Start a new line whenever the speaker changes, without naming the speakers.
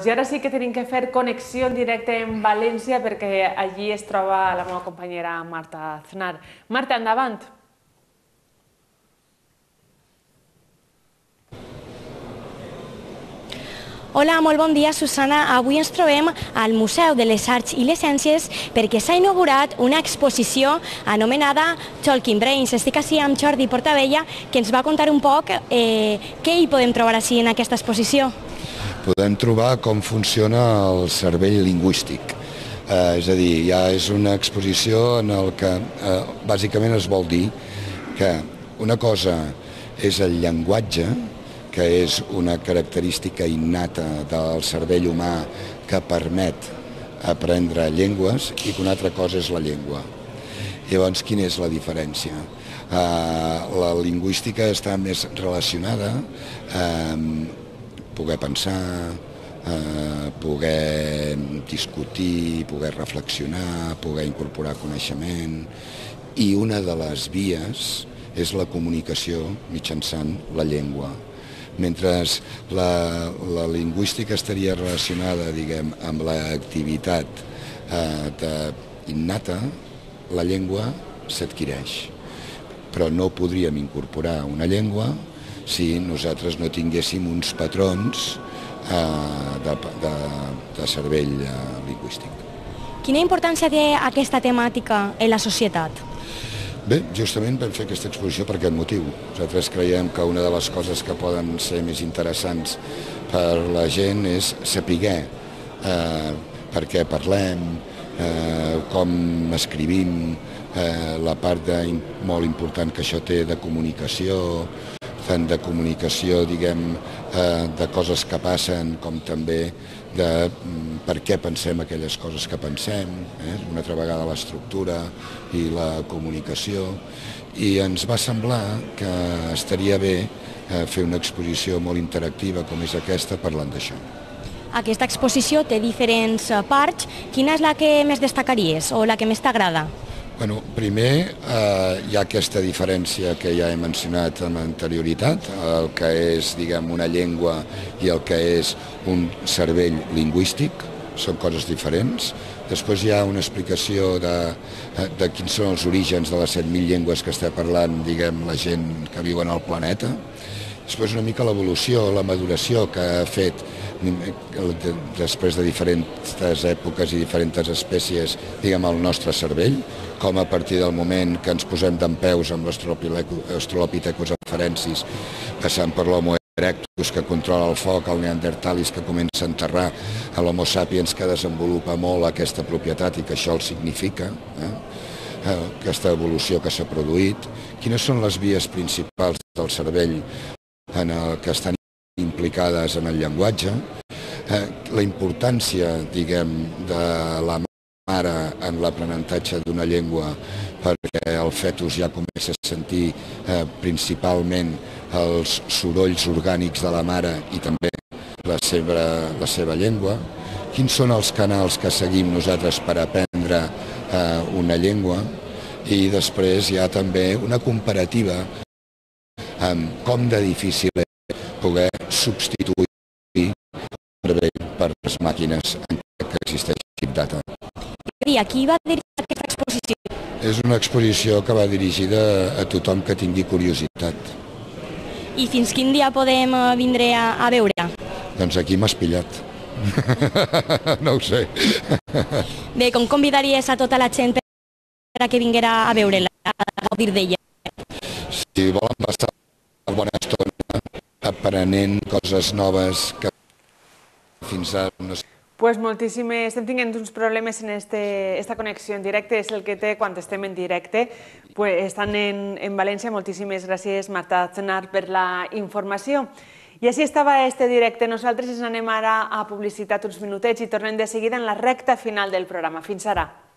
I ara sí que tenim que fer connexió en directe en València perquè allí es troba la meva companyera Marta Aznar. Marta, endavant.
Hola, molt bon dia, Susana. Avui ens trobem al Museu de les Arts i les Ciències perquè s'ha inaugurat una exposició anomenada Talking Brains. Estic així amb Jordi Portabella, que ens va contar un poc què hi podem trobar així en aquesta exposició.
Podem trobar com funciona el cervell lingüístic. És a dir, ja és una exposició en el que bàsicament es vol dir que una cosa és el llenguatge, que és una característica innata del cervell humà que permet aprendre llengües, i que una altra cosa és la llengua. Llavors, quina és la diferència? La lingüística està més relacionada amb poder pensar, poder discutir, poder reflexionar, poder incorporar coneixement, i una de les vies és la comunicació mitjançant la llengua. Mentre la lingüística estaria relacionada, diguem, amb l'activitat innata, la llengua s'adquireix. Però no podríem incorporar una llengua si nosaltres no tinguéssim uns patrons de cervell lingüístic.
Quina importància té aquesta temàtica en la societat?
Bé, justament vam fer aquesta exposició per aquest motiu. Nosaltres creiem que una de les coses que poden ser més interessants per la gent és saber per què parlem, com escrivim, la part molt important que això té de comunicació, tant de comunicació, diguem, de coses que passen, com també de per què pensem aquelles coses que pensem, una altra vegada l'estructura i la comunicació, i ens va semblar que estaria bé fer una exposició molt interactiva com és aquesta parlant d'això.
Aquesta exposició té diferents parts. Quina és la que més destacaries o la que més t'agrada?
Primer, hi ha aquesta diferència que ja he mencionat amb anterioritat, el que és, diguem, una llengua i el que és un cervell lingüístic, són coses diferents. Després hi ha una explicació de quins són els orígens de les 7.000 llengües que està parlant, diguem, la gent que viu en el planeta. Després una mica l'evolució, la maduració que ha fet després de diferents èpoques i diferents espècies, diguem, el nostre cervell, com a partir del moment que ens posem dempeus amb l'Australopithecus afarensis, passant per l'Homo erectus que controla el foc, el Neandertalis que comença a enterrar, a l'Homo sapiens que desenvolupa molt aquesta propietat i que això el significa, aquesta evolució que s'ha produït. Quines són les vies principals del cervell que estan implicades en el llenguatge, la importància, diguem, de la mare en l'aprenentatge d'una llengua, perquè el fetus ja comença a sentir principalment els sorolls orgànics de la mare i també la seva llengua. Quins són els canals que seguim nosaltres per aprendre una llengua? I després hi ha també una comparativa amb com de difícil és poder substituir el cervell per les màquines en què existeix Big Data.
I a qui va dirigir aquesta exposició?
És una exposició que va dirigida a tothom que tingui curiositat.
I fins quin dia podem vindre a veure?
Doncs aquí m'has pillat. No ho sé.
Bé, com convidaries a tota la gent per a que vinguera a veure-la, a gaudir d'ella?
Si volen passar una bona estona aprenent coses noves que fins ara no sé.
Estem tinguent uns problemes en esta connexió en directe, és el que té quan estem en directe. Estan en València. Moltíssimes gràcies, Marta Aznar, per la informació. I així estava este directe. Nosaltres ens anem ara a publicitat uns minutets i tornem de seguida en la recta final del programa. Fins ara.